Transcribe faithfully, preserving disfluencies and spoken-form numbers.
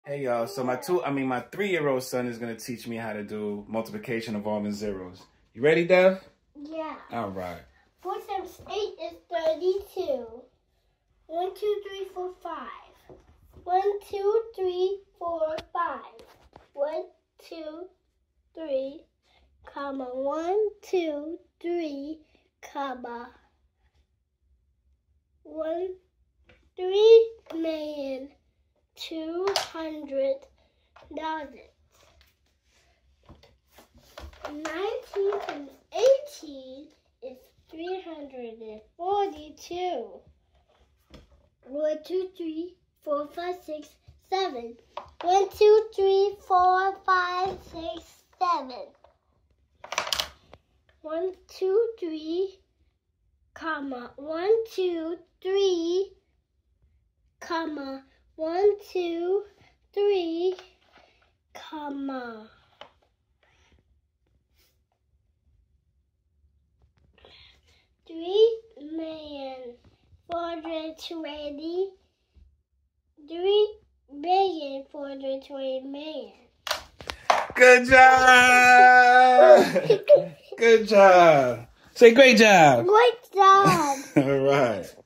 Hey y'all, so my two, I mean my three-year-old son is gonna teach me how to do multiplication involving zeros. You ready, Dev? Yeah. All right. Four times eight is thirty-two. One, two, three, four, five. One, two, three, four, five. One, two, three, comma, one, two, three, comma, one, three million, two hundred thousand. Nineteen times eighteen is three hundred and forty-two. One, two, three, four, five, six, seven. One, two, three, four, five, six, seven. One, two, three, comma, one, two, three, comma, one, two, three, comma. Three million four hundred twenty. Three billion four hundred twenty million. Good job! Good job! Say great job! Great job! All right.